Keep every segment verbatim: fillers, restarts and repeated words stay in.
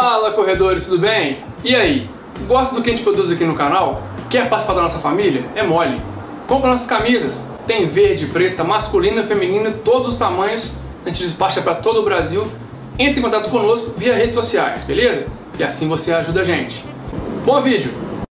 Fala, corredores, tudo bem? E aí, gosta do que a gente produz aqui no canal? Quer participar da nossa família? É mole! Compra nossas camisas, tem verde, preta, masculina, feminina, todos os tamanhos, a gente despacha para todo o Brasil. Entre em contato conosco via redes sociais, beleza? E assim você ajuda a gente. Bom vídeo!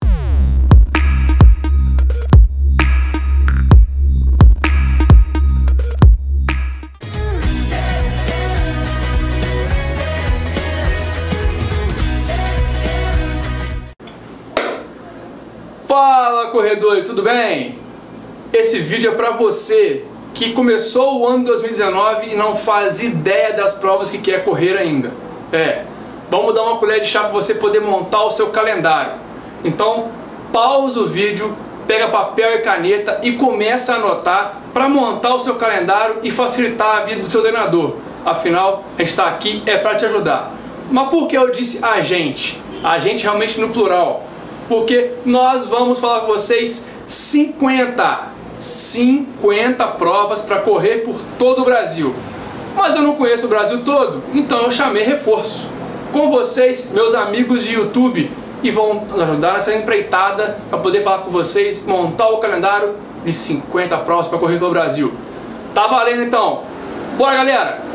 Fala, corredores, tudo bem? Esse vídeo é para você que começou o ano dois mil e dezenove e não faz ideia das provas que quer correr ainda. É, vamos dar uma colher de chá para você poder montar o seu calendário. Então, pausa o vídeo, pega papel e caneta e começa a anotar para montar o seu calendário e facilitar a vida do seu treinador. Afinal, a gente está aqui é para te ajudar. Mas por que eu disse a gente? A gente realmente no plural. Porque nós vamos falar com vocês cinquenta, cinquenta provas para correr por todo o Brasil. Mas eu não conheço o Brasil todo, então eu chamei reforço. Com vocês, meus amigos de YouTube, e vão nos ajudar nessa empreitada para poder falar com vocês, montar o calendário de cinquenta provas para correr pelo Brasil. Tá valendo então? Bora, galera!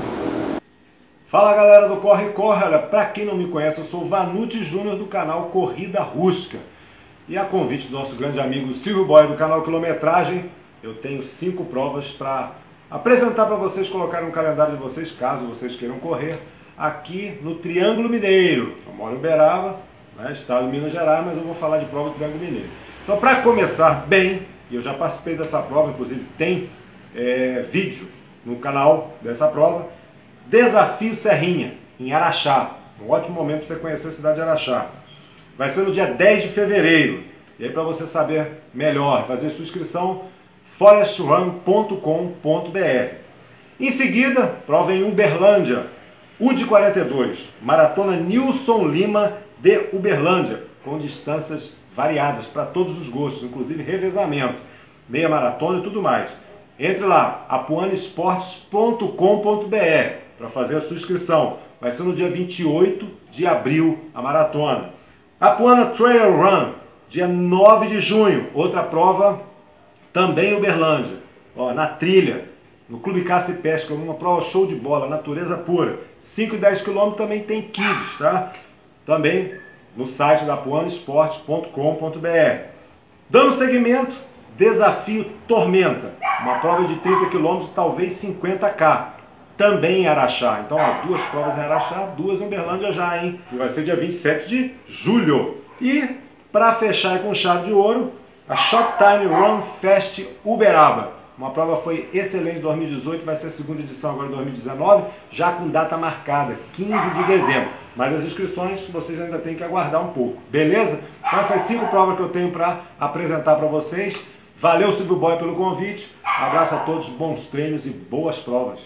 Fala, galera do Corre Corre, olha, pra quem não me conhece, eu sou o Vanucci Júnior do canal Corrida Rústica. E a convite do nosso grande amigo Silvio Boy do canal Quilometragem, eu tenho cinco provas para apresentar para vocês, colocar no calendário de vocês, caso vocês queiram correr, aqui no Triângulo Mineiro. Eu moro em Uberaba, né, estado de Minas Gerais, mas eu vou falar de prova do Triângulo Mineiro. Então, para começar bem, e eu já participei dessa prova, inclusive tem é, vídeo no canal dessa prova, Desafio Serrinha, em Araxá. Um ótimo momento para você conhecer a cidade de Araxá. Vai ser no dia dez de fevereiro. E aí, para você saber melhor, fazer sua inscrição, forest run ponto com ponto br. Em seguida, prova em Uberlândia, U de quarenta e dois, Maratona Nilson Lima de Uberlândia, com distâncias variadas para todos os gostos, inclusive revezamento, meia maratona e tudo mais. Entre lá, apuana esportes ponto com ponto br para fazer a sua inscrição. Vai ser no dia vinte e oito de abril a maratona. Apuana Trail Run, dia nove de junho, outra prova também em Uberlândia. Ó, na trilha, no Clube Caça e Pesca, uma prova show de bola, natureza pura. cinco e dez quilômetros também tem kids, tá? Também no site da apuana esportes ponto com ponto br. Dando seguimento, Desafio Tormenta, uma prova de trinta quilômetros, talvez cinquenta quilômetros. Também em Araxá. Então, ó, duas provas em Araxá, duas em Uberlândia já, hein? E vai ser dia vinte e sete de julho. E, para fechar com chave de ouro, a Shoptime Run Fest Uberaba. Uma prova foi excelente em dois mil e dezoito, vai ser a segunda edição agora em dois mil e dezenove, já com data marcada, quinze de dezembro. Mas as inscrições vocês ainda têm que aguardar um pouco, beleza? Então, essas cinco provas que eu tenho para apresentar para vocês. Valeu, Silvio Boy, pelo convite. Abraço a todos, bons treinos e boas provas.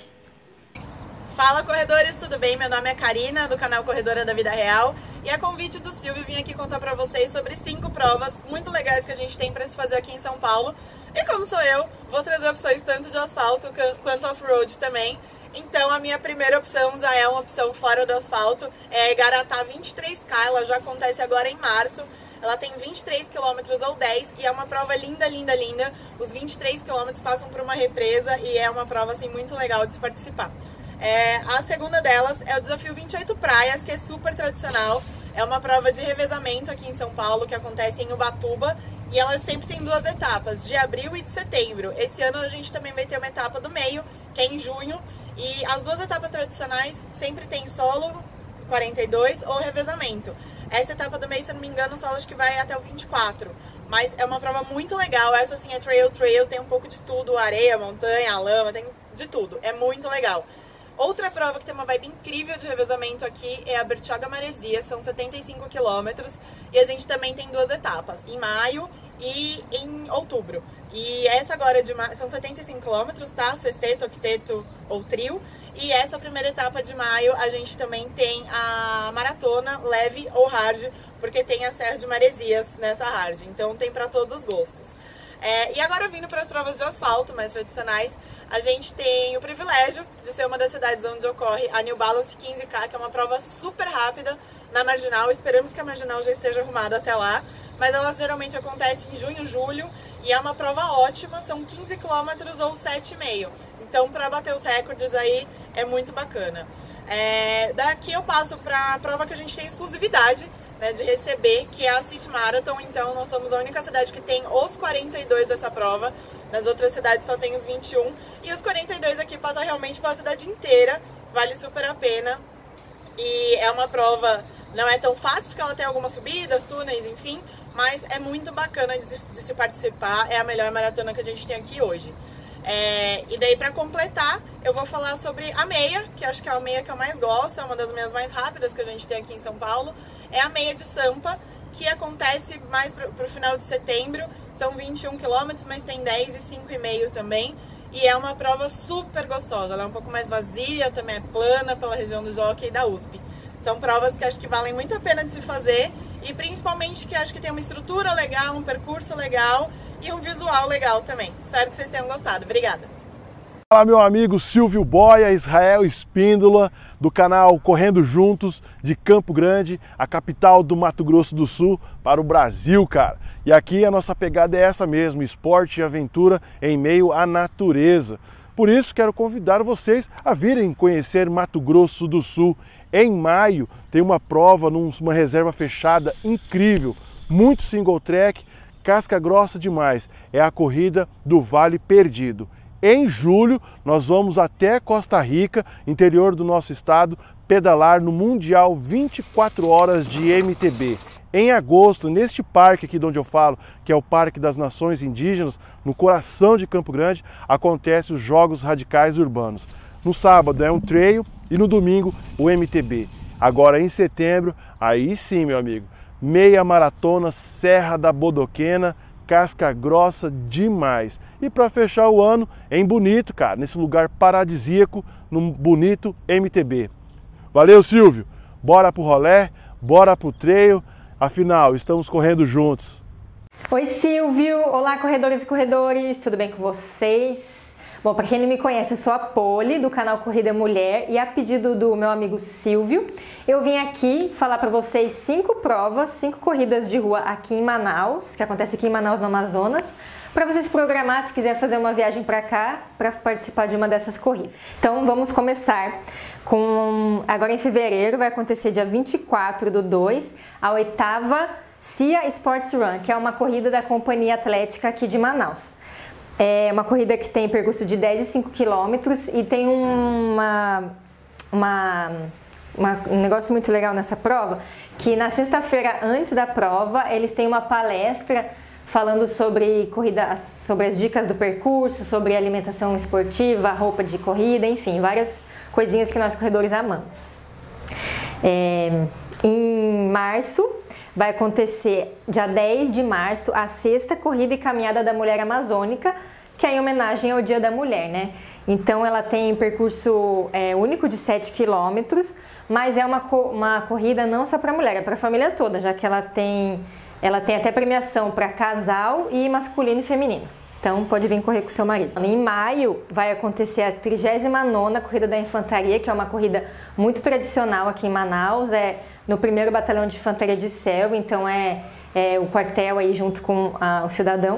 Fala, corredores, tudo bem? Meu nome é Karina, do canal Corredora da Vida Real, e a convite do Silvio vim aqui contar pra vocês sobre cinco provas muito legais que a gente tem pra se fazer aqui em São Paulo. E como sou eu, vou trazer opções tanto de asfalto quanto off-road também. Então a minha primeira opção já é uma opção fora do asfalto, é a Igaratá vinte e três K, ela já acontece agora em março. Ela tem vinte e três quilômetros ou dez e é uma prova linda, linda, linda. Os vinte e três quilômetros passam por uma represa e é uma prova assim muito legal de se participar. É, a segunda delas é o Desafio vinte e oito Praias, que é super tradicional. É uma prova de revezamento aqui em São Paulo, que acontece em Ubatuba. E ela sempre tem duas etapas, de abril e de setembro. Esse ano a gente também vai ter uma etapa do meio, que é em junho. E as duas etapas tradicionais sempre tem solo, quarenta e dois, ou revezamento. Essa etapa do meio, se eu não me engano, só acho que vai até o vinte e quatro. Mas é uma prova muito legal. Essa sim é trail, trail, tem um pouco de tudo. Areia, montanha, lama, tem de tudo. É muito legal. Outra prova que tem uma vibe incrível de revezamento aqui é a Bertioga Maresias, são setenta e cinco quilômetros e a gente também tem duas etapas, em maio e em outubro. E essa agora de maio, são setenta e cinco quilômetros, tá? Sexteto, octeto ou trio. E essa primeira etapa de maio a gente também tem a maratona leve ou hard, porque tem a Serra de Maresias nessa hard, então tem para todos os gostos. É, e agora vindo para as provas de asfalto mais tradicionais, a gente tem o privilégio de ser uma das cidades onde ocorre a New Balance quinze K, que é uma prova super rápida na Marginal. Esperamos que a Marginal já esteja arrumada até lá, mas elas geralmente acontecem em junho, julho, e é uma prova ótima, são quinze quilômetros ou sete vírgula cinco. Então, para bater os recordes aí, é muito bacana. É, daqui eu passo para a prova que a gente tem exclusividade, né, de receber, que é a City Marathon. Então, nós somos a única cidade que tem os quarenta e dois dessa prova. Nas outras cidades só tem os vinte e um. E os quarenta e dois aqui passa realmente pela cidade inteira. Vale super a pena. E é uma prova, não é tão fácil, porque ela tem algumas subidas, túneis, enfim. Mas é muito bacana de se, de se participar. É a melhor maratona que a gente tem aqui hoje. É, e daí, para completar, eu vou falar sobre a meia, que acho que é a meia que eu mais gosto, é uma das meias mais rápidas que a gente tem aqui em São Paulo. É a meia de Sampa, que acontece mais pro, pro final de setembro. São vinte e um quilômetros, mas tem dez e cinco e meio também. E é uma prova super gostosa, ela é um pouco mais vazia, também é plana pela região do Jockey e da U S P. São provas que acho que valem muito a pena de se fazer e principalmente que acho que tem uma estrutura legal, um percurso legal e um visual legal também. Espero que vocês tenham gostado. Obrigada! Fala, meu amigo Silvio Boia, Israel Espíndola, do canal Correndo Juntos, de Campo Grande, a capital do Mato Grosso do Sul, para o Brasil, cara. E aqui a nossa pegada é essa mesmo, esporte e aventura em meio à natureza. Por isso quero convidar vocês a virem conhecer Mato Grosso do Sul. Em maio tem uma prova numa reserva fechada incrível, muito single track, casca grossa demais. É a corrida do Vale Perdido. Em julho, nós vamos até Costa Rica, interior do nosso estado, pedalar no Mundial vinte e quatro horas de M T B. Em agosto, neste parque aqui de onde eu falo, que é o Parque das Nações Indígenas, no coração de Campo Grande, acontecem os Jogos Radicais Urbanos. No sábado é um trail e no domingo o M T B. Agora em setembro, aí sim, meu amigo, meia maratona Serra da Bodoquena, casca grossa demais. E para fechar o ano em Bonito, cara, nesse lugar paradisíaco, num bonito M T B. Valeu, Silvio! Bora pro rolê, bora pro trail, afinal, estamos correndo juntos. Oi, Silvio! Olá, corredores e corredores, tudo bem com vocês? Bom, para quem não me conhece, eu sou a Poli, do canal Corrida Mulher, e a pedido do meu amigo Silvio, eu vim aqui falar para vocês cinco provas, cinco corridas de rua aqui em Manaus, que acontece aqui em Manaus, no Amazonas, para vocês programar se quiser fazer uma viagem para cá, para participar de uma dessas corridas. Então vamos começar com, agora em fevereiro, vai acontecer dia vinte e quatro do dois, a oitava C I A Sports Run, que é uma corrida da Companhia Atlética aqui de Manaus. É uma corrida que tem percurso de dez e cinco quilômetros e tem uma, uma, uma, um negócio muito legal nessa prova, que na sexta-feira antes da prova eles têm uma palestra falando sobre corrida, sobre as dicas do percurso, sobre alimentação esportiva, roupa de corrida, enfim, várias coisinhas que nós corredores amamos. É, em março vai acontecer, dia dez de março, a sexta corrida e caminhada da mulher amazônica, que é em homenagem ao Dia da Mulher, né? Então ela tem percurso é, único de sete quilômetros, mas é uma, uma corrida não só para mulher, é para a família toda, já que ela tem, ela tem até premiação para casal e masculino e feminino. Então pode vir correr com seu marido. Em maio vai acontecer a trigésima nona Corrida da Infantaria, que é uma corrida muito tradicional aqui em Manaus, é no primeiro Batalhão de Infantaria de Selva, então é, é o quartel aí junto com a, o cidadão.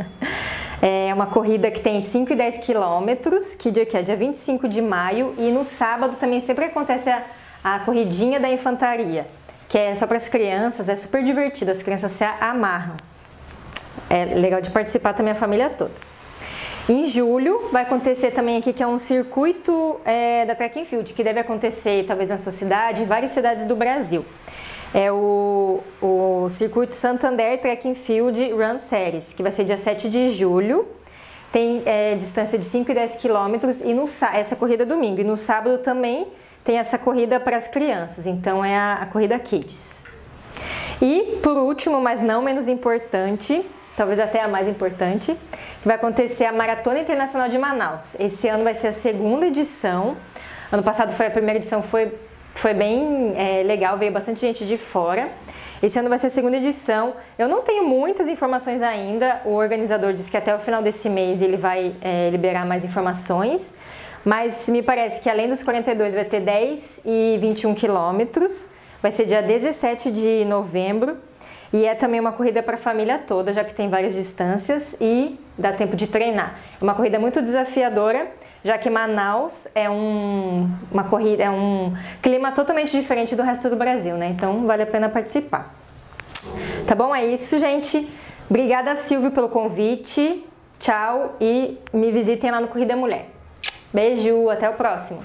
É uma corrida que tem cinco e dez quilômetros, que dia que é? Dia vinte e cinco de maio, e no sábado também sempre acontece a, a corridinha da infantaria, que é só para as crianças, é super divertido, as crianças se amarram. É legal de participar também a família toda. Em julho vai acontecer também aqui que é um circuito é, da Track and Field, que deve acontecer talvez na sua cidade, em várias cidades do Brasil. É o, o circuito Santander Track and Field Run Series, que vai ser dia sete de julho. Tem é, distância de cinco e dez quilômetros e no, essa corrida é domingo. E no sábado também tem essa corrida para as crianças, então é a, a corrida Kids. E por último, mas não menos importante, talvez até a mais importante, vai acontecer a Maratona Internacional de Manaus. Esse ano vai ser a segunda edição. Ano passado foi a primeira edição, foi foi bem é, legal, veio bastante gente de fora. Esse ano vai ser a segunda edição. Eu não tenho muitas informações ainda. O organizador disse que até o final desse mês ele vai é, liberar mais informações. Mas me parece que além dos quarenta e dois vai ter dez e vinte e um quilômetros. Vai ser dia dezessete de novembro. E é também uma corrida para a família toda, já que tem várias distâncias e dá tempo de treinar. É uma corrida muito desafiadora, já que Manaus é um, uma corrida, é um clima totalmente diferente do resto do Brasil, né? Então vale a pena participar. Tá bom? É isso, gente. Obrigada, Silvio, pelo convite. Tchau e me visitem lá no Corrida Mulher. Beijo, até o próximo.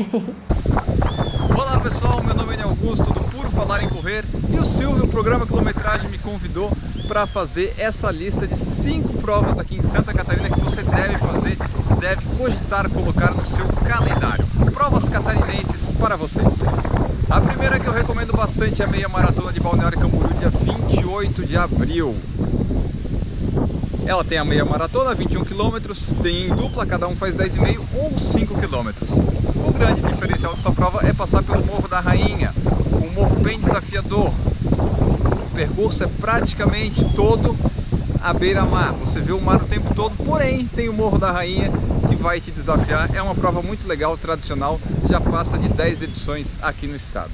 Olá pessoal, meu nome é Augusto do Por Falar em Correr e o Silvio, o programa Quilometragem, me convidou para fazer essa lista de cinco provas aqui em Santa Catarina que você deve fazer, deve cogitar colocar no seu calendário. Provas catarinenses para vocês. A primeira que eu recomendo bastante é a meia maratona de Balneário Camboriú, dia vinte e oito de abril. Ela tem a meia maratona, vinte e um quilômetros, tem em dupla, cada um faz dez vírgula cinco ou cinco quilômetros. O grande diferencial dessa prova é passar pelo Morro da Rainha, um morro bem desafiador. O percurso é praticamente todo à beira-mar, você vê o mar o tempo todo, porém tem o Morro da Rainha que vai te desafiar. É uma prova muito legal, tradicional, já passa de dez edições aqui no estado.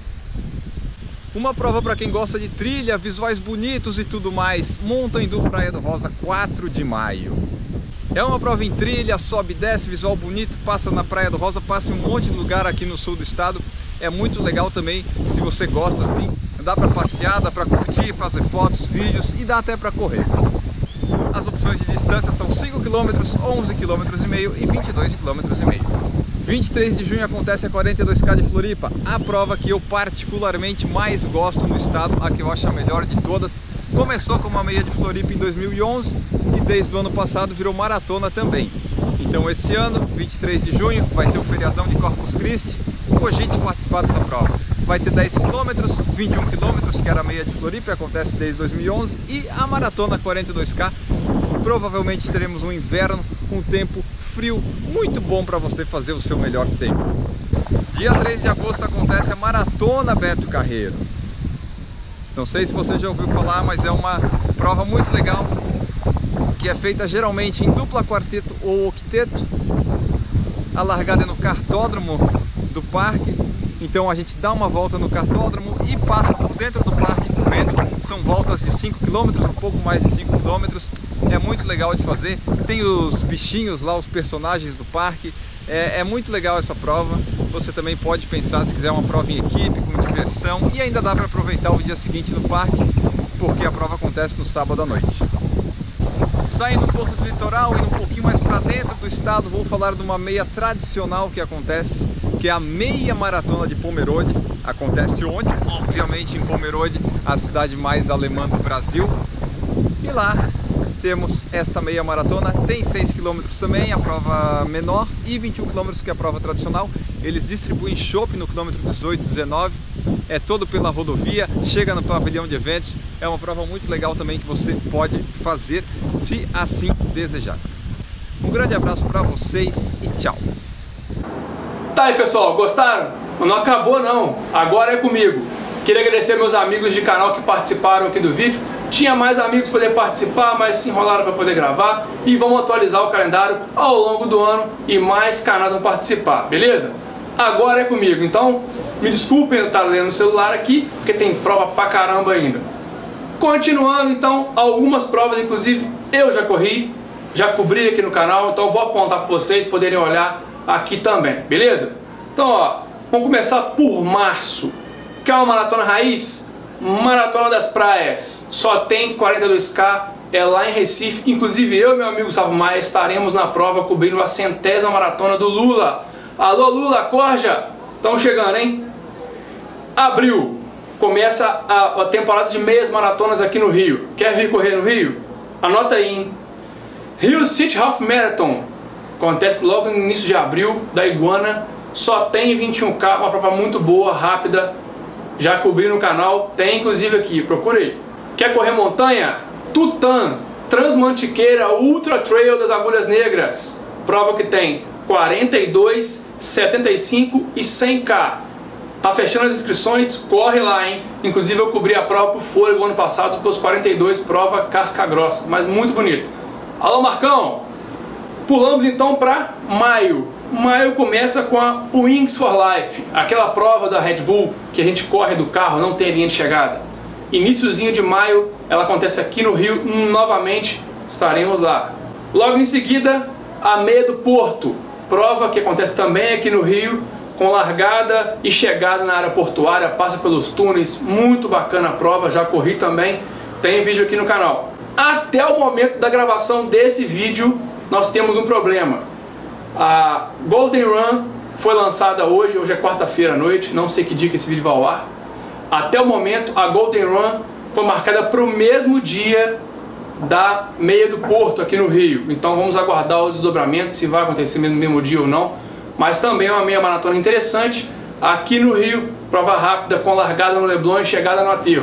Uma prova para quem gosta de trilha, visuais bonitos e tudo mais, Montandu Praia do Rosa, quatro de maio. É uma prova em trilha, sobe e desce, visual bonito, passa na Praia do Rosa, passa em um monte de lugar aqui no sul do estado. É muito legal também, se você gosta assim, dá para passear, dá para curtir, fazer fotos, vídeos e dá até para correr. As opções de distância são cinco quilômetros, onze quilômetros e meio e vinte e dois quilômetros e meio. vinte e três de junho acontece a quarenta e dois K de Floripa, a prova que eu particularmente mais gosto no estado, a que eu acho a melhor de todas. Começou com uma meia de Floripa em dois mil e onze e desde o ano passado virou maratona também. Então esse ano, vinte e três de junho, vai ter o feriadão de Corpus Christi, cogite participar dessa prova. Vai ter dez quilômetros, vinte e um quilômetros, que era a meia de Floripa, acontece desde dois mil e onze, e a maratona quarenta e dois K. Provavelmente teremos um inverno com tempo frio, muito bom para você fazer o seu melhor tempo. Dia três de agosto acontece a Maratona Beto Carreiro. Não sei se você já ouviu falar, mas é uma prova muito legal, que é feita geralmente em dupla, quarteto ou octeto. A largada é no cartódromo do parque, então a gente dá uma volta no cartódromo e passa por dentro do parque correndo. São voltas de cinco quilômetros, um pouco mais de cinco quilômetros. É muito legal de fazer, tem os bichinhos lá, os personagens do parque, é, é muito legal essa prova. Você também pode pensar, se quiser, uma prova em equipe, com diversão, e ainda dá para aproveitar o dia seguinte no parque, porque a prova acontece no sábado à noite. Saindo um pouco do litoral, indo um pouquinho mais para dentro do estado, vou falar de uma meia tradicional que acontece, que é a meia maratona de Pomerode. Acontece onde? Obviamente em Pomerode, a cidade mais alemã do Brasil. E lá temos esta meia maratona, tem seis quilômetros também, a prova menor, e vinte e um quilômetros, que é a prova tradicional. Eles distribuem chopp no quilômetro dezoito, dezenove, é todo pela rodovia, chega no pavilhão de eventos. É uma prova muito legal também que você pode fazer, se assim desejar. Um grande abraço para vocês e tchau! Tá aí pessoal, gostaram? Não acabou não, agora é comigo. Queria agradecer meus amigos de canal que participaram aqui do vídeo. Tinha mais amigos para poder participar, mas se enrolaram para poder gravar. E vamos atualizar o calendário ao longo do ano e mais canais vão participar, beleza? Agora é comigo, então me desculpem eu estar lendo no celular aqui, porque tem prova pra caramba ainda. Continuando então, algumas provas inclusive eu já corri, já cobri aqui no canal, então eu vou apontar para vocês poderem olhar aqui também, beleza? Então ó, vamos começar por março, que é uma maratona raiz, Maratona das Praias, só tem quarenta e dois K, é lá em Recife. Inclusive eu e meu amigo Gustavo Maia estaremos na prova cobrindo a centésima maratona do Lula. Alô Lula, corja! Estamos chegando, hein? Abril, começa a, a temporada de meias maratonas aqui no Rio. Quer vir correr no Rio? Anota aí, hein? Rio City Half Marathon, acontece logo no início de abril, da Iguana, só tem vinte e um K, uma prova muito boa, rápida. Já cobri no canal, tem inclusive aqui, procura aí. Quer correr montanha? Tutã, Transmantiqueira Ultra Trail das Agulhas Negras. Prova que tem quarenta e dois, setenta e cinco e cem K. Tá fechando as inscrições, corre lá, hein? Inclusive eu cobri a prova pro fôlego ano passado, pelos quarenta e dois, prova casca grossa, mas muito bonita. Alô, Marcão! Pulamos então para maio. Maio começa com a Wings for Life, aquela prova da Red Bull que a gente corre do carro, não tem linha de chegada. Iniciozinho de maio, ela acontece aqui no Rio, novamente estaremos lá. Logo em seguida, a Meia do Porto, prova que acontece também aqui no Rio, com largada e chegada na área portuária, passa pelos túneis, muito bacana a prova, já corri também, tem vídeo aqui no canal. Até o momento da gravação desse vídeo, nós temos um problema. A Golden Run foi lançada hoje, hoje é quarta-feira à noite, não sei que dia que esse vídeo vai ao ar. Até o momento, a Golden Run foi marcada para o mesmo dia da Meia do Porto aqui no Rio. Então vamos aguardar os desdobramentos, se vai acontecer no mesmo dia ou não. Mas também é uma meia maratona interessante aqui no Rio, prova rápida com largada no Leblon e chegada no Aterro.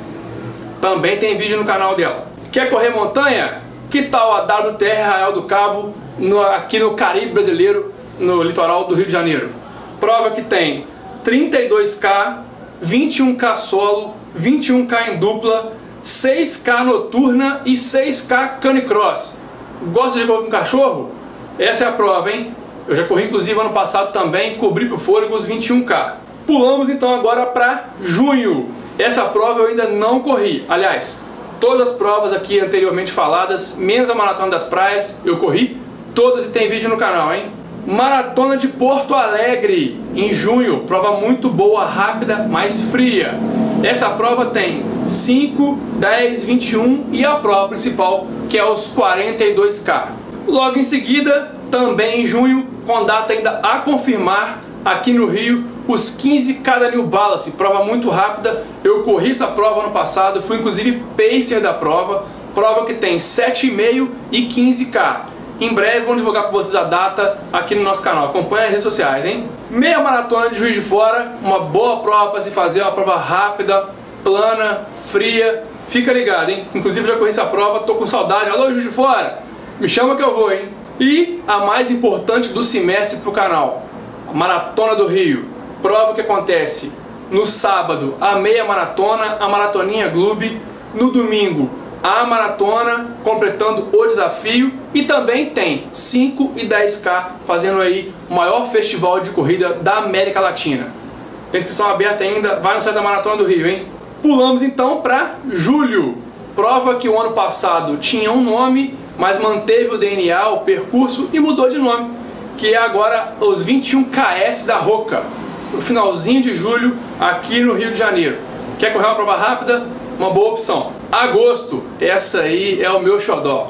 Também tem vídeo no canal dela. Quer correr montanha? Que tal a W T R Arraial do Cabo, no, aqui no Caribe brasileiro, no litoral do Rio de Janeiro? Prova que tem trinta e dois K, vinte e um K solo, vinte e um K em dupla, seis K noturna e seis K canicross. Gosta de correr com cachorro? Essa é a prova, hein? Eu já corri inclusive ano passado também, cobri pro fôlego os vinte e um K. Pulamos então agora para junho. Essa prova eu ainda não corri. Aliás, todas as provas aqui anteriormente faladas, menos a Maratona das Praias, eu corri todas e tem vídeo no canal, hein? Maratona de Porto Alegre, em junho. Prova muito boa, rápida, mais fria. Essa prova tem cinco, dez, vinte e um e a prova principal, que é os quarenta e dois K. Logo em seguida, também em junho, com data ainda a confirmar, aqui no Rio, os quinze K da New Balance, prova muito rápida. Eu corri essa prova ano passado, fui inclusive pacer da prova, prova que tem sete e meio e quinze K. Em breve vamos divulgar para vocês a data aqui no nosso canal, acompanha as redes sociais, hein? Meia maratona de Juiz de Fora, uma boa prova para se fazer, uma prova rápida, plana, fria, fica ligado, hein? Inclusive já corri essa prova, tô com saudade, alô Juiz de Fora, me chama que eu vou, hein? E a mais importante do semestre para o canal, a Maratona do Rio, prova que acontece no sábado, a meia maratona, a maratoninha Gloob, no domingo, a maratona, completando o desafio, e também tem cinco e dez K, fazendo aí o maior festival de corrida da América Latina. Tem inscrição aberta ainda, vai no site da Maratona do Rio, hein? Pulamos então para julho, prova que o ano passado tinha um nome, mas manteve o D N A, o percurso, e mudou de nome, que é agora os vinte e um K S da Roca, no finalzinho de julho, aqui no Rio de Janeiro. Quer correr uma prova rápida? Uma boa opção. Agosto, essa aí é o meu xodó.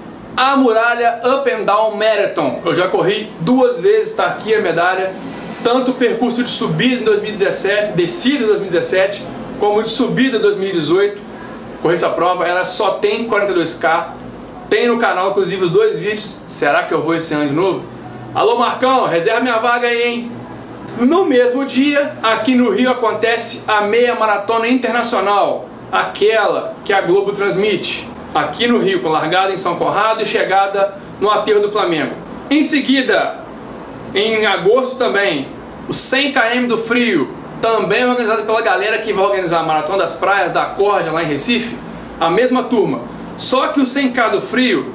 A Muralha Up and Down Marathon, eu já corri duas vezes, tá aqui a medalha, tanto o percurso de subida em dois mil e dezessete, descida em dois mil e dezessete, como de subida em dois mil e dezoito, corri essa prova, ela só tem quarenta e dois K, tem no canal inclusive os dois vídeos. Será que eu vou esse ano de novo? Alô Marcão, reserva minha vaga aí, hein? No mesmo dia, aqui no Rio acontece a meia maratona internacional, aquela que a Globo transmite, aqui no Rio, com largada em São Conrado e chegada no Aterro do Flamengo. Em seguida, em agosto também, o cem quilômetros do Frio, também organizado pela galera que vai organizar a Maratona das Praias da Corja lá em Recife, a mesma turma. Só que o cem K do Frio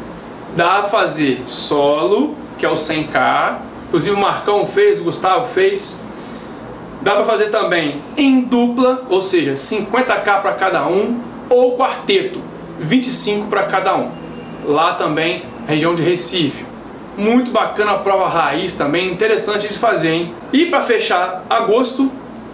dá para fazer solo, que é o cem K, inclusive o Marcão fez, o Gustavo fez. Dá para fazer também em dupla, ou seja, cinquenta K para cada um, ou quarteto, vinte e cinco para cada um. Lá também, região de Recife. Muito bacana a prova raiz também, interessante de fazer, hein? E para fechar agosto,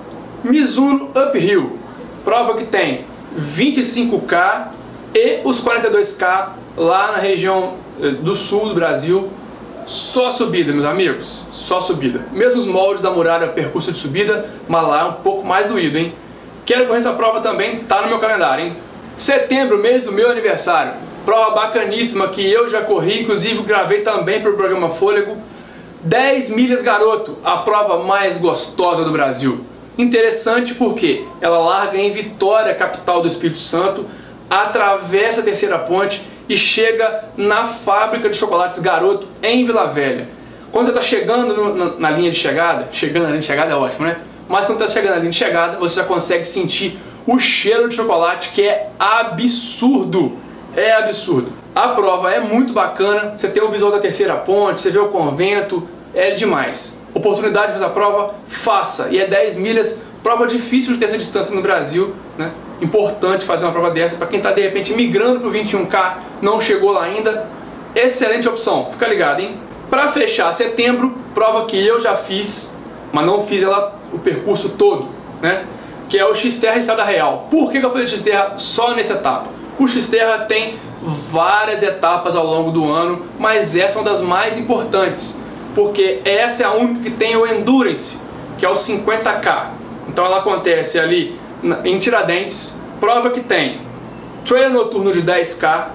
Mizuno Uphill, prova que tem vinte e cinco K e os quarenta e dois K lá na região do sul do Brasil. Só subida, meus amigos, só subida. Mesmo os moldes da muralha, percurso de subida, mas lá é um pouco mais doído, hein? Quero correr essa prova também, tá no meu calendário, hein? Setembro, mês do meu aniversário. Prova bacaníssima que eu já corri, inclusive gravei também para o programa Fôlego. dez milhas garoto, a prova mais gostosa do Brasil. Interessante porque ela larga em Vitória, capital do Espírito Santo, atravessa a terceira ponte e chega na fábrica de chocolates Garoto em Vila Velha. Quando você está chegando no, na, na linha de chegada, chegando na linha de chegada é ótimo, né? mas quando está chegando ali de chegada, você já consegue sentir o cheiro de chocolate, que é absurdo. É absurdo. A prova é muito bacana, você tem o visual da terceira ponte, você vê o convento, é demais. Oportunidade de fazer a prova, faça. E é dez milhas, prova difícil de ter essa distância no Brasil, né? Importante fazer uma prova dessa para quem está de repente migrando para o vinte e um K, não chegou lá ainda. Excelente opção, fica ligado, hein? Para fechar setembro, prova que eu já fiz, mas não fiz ela o percurso todo, né? Que é o Xterra Estrada Real. Por que que eu falei de Xterra só nessa etapa? O Xterra tem várias etapas ao longo do ano, mas essa é uma das mais importantes, porque essa é a única que tem o Endurance, que é o cinquenta K. Então ela acontece ali em Tiradentes, prova que tem trailer noturno de dez K,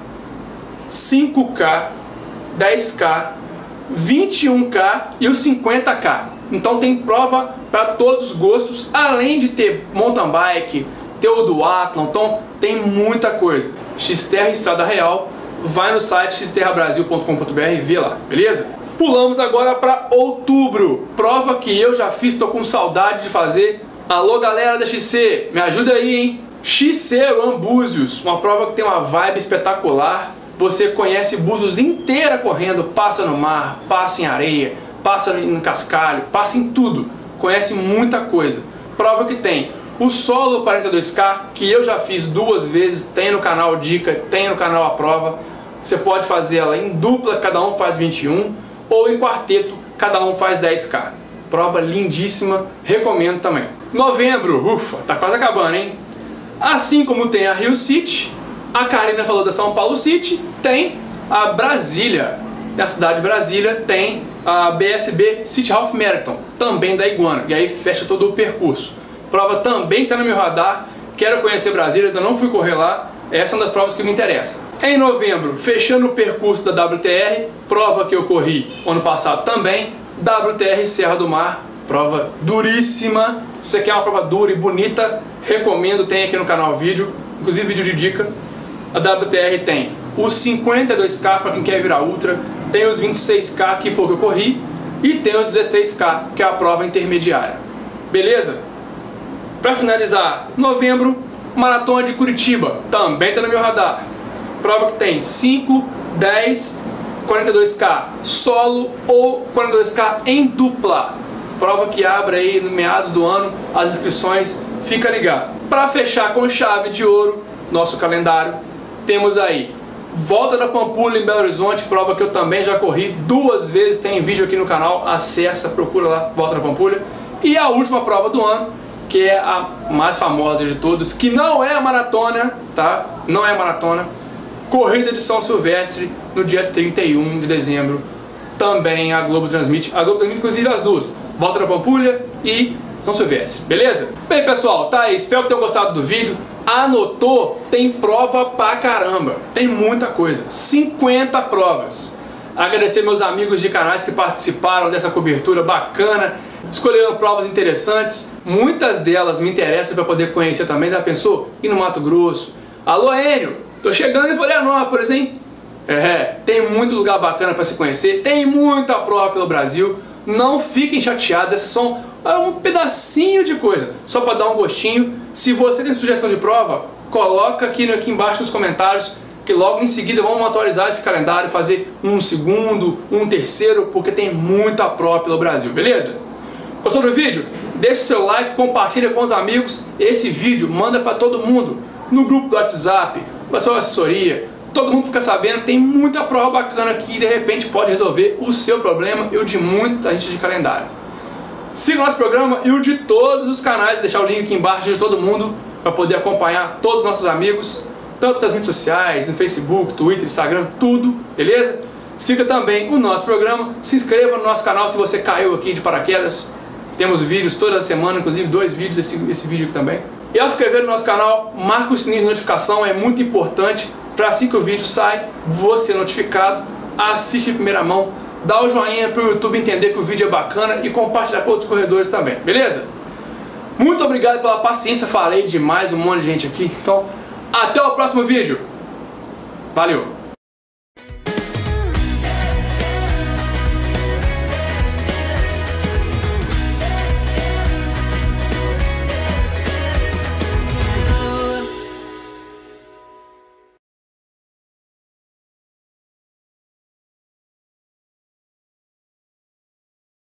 cinco K, dez K, vinte e um K e o cinquenta K. Então tem prova para todos os gostos, além de ter mountain bike, ter o duathlon, então tem muita coisa. Xterra Estrada Real, vai no site xterra brasil ponto com ponto br e vê lá, beleza? Pulamos agora para outubro, prova que eu já fiz, tô com saudade de fazer. Alô galera da X C, me ajuda aí, hein? X C Run Búzios, uma prova que tem uma vibe espetacular. Você conhece Búzios inteira correndo, passa no mar, passa em areia, passa no cascalho, passa em tudo. Conhece muita coisa. Prova que tem o solo quarenta e dois K, que eu já fiz duas vezes, tem no canal Dica, tem no canal A Prova. Você pode fazer ela em dupla, cada um faz vinte e um, ou em quarteto, cada um faz dez K. Prova lindíssima, recomendo também. Novembro, ufa, tá quase acabando, hein? Assim como tem a Rio City, a Karina falou da São Paulo City, tem a Brasília. Na cidade de Brasília tem a B S B City Half Marathon, também da Iguana, e aí fecha todo o percurso. Prova também está no meu radar, quero conhecer Brasília, ainda não fui correr lá, essa é uma das provas que me interessa. Em novembro, fechando o percurso da W T R, prova que eu corri ano passado também, W T R Serra do Mar, prova duríssima. Se você quer uma prova dura e bonita, recomendo, tem aqui no canal vídeo, inclusive vídeo de dica. A W T R tem os cinquenta e dois K para quem quer virar ultra, tem os vinte e seis K que foi o que eu corri e tem os dezesseis K que é a prova intermediária. Beleza? Para finalizar, novembro, Maratona de Curitiba, também está no meu radar. Prova que tem cinco, dez, quarenta e dois K solo ou quarenta e dois K em dupla. Prova que abre aí no meados do ano as inscrições, fica ligado. Para fechar com chave de ouro nosso calendário, temos aí Volta da Pampulha em Belo Horizonte, prova que eu também já corri duas vezes, tem vídeo aqui no canal, acessa, procura lá, Volta da Pampulha. E a última prova do ano, que é a mais famosa de todos, que não é a maratona, tá? Não é a maratona. Corrida de São Silvestre, no dia trinta e um de dezembro. Também a Globo transmite, a Globo transmite inclusive as duas, Volta da Pampulha e São Silvestre, beleza? Bem pessoal, tá aí, espero que tenham gostado do vídeo. Anotou? Tem prova pra caramba, tem muita coisa, cinquenta provas. Agradecer meus amigos de canais que participaram dessa cobertura bacana, escolheram provas interessantes, muitas delas me interessam para poder conhecer também. Já pensou? Ir no Mato Grosso. Alô Enio, tô chegando em Florianópolis, hein? É, tem muito lugar bacana para se conhecer, tem muita prova pelo Brasil. Não fiquem chateados, essas são um pedacinho de coisa, só para dar um gostinho. Se você tem sugestão de prova, coloca aqui, aqui embaixo nos comentários, que logo em seguida vamos atualizar esse calendário, fazer um segundo, um terceiro, porque tem muita prova pelo Brasil, beleza? Gostou do vídeo? Deixe seu like, compartilha com os amigos. Esse vídeo manda para todo mundo, no grupo do WhatsApp, para sua assessoria. Todo mundo fica sabendo, tem muita prova bacana que de repente pode resolver o seu problema e o de muita gente de calendário. Siga o nosso programa e o de todos os canais, vou deixar o link aqui embaixo de todo mundo para poder acompanhar todos os nossos amigos, tanto nas redes sociais, no Facebook, Twitter, Instagram, tudo, beleza? Siga também o nosso programa, se inscreva no nosso canal se você caiu aqui de paraquedas. Temos vídeos toda semana, inclusive dois vídeos desse, desse vídeo aqui também. E ao se inscrever no nosso canal, marca o sininho de notificação, é muito importante. Para assim que o vídeo sai, você é notificado, assiste em primeira mão, dá o joinha para o YouTube entender que o vídeo é bacana e compartilhar com outros corredores também, beleza? Muito obrigado pela paciência, falei demais um monte de gente aqui, então até o próximo vídeo, valeu!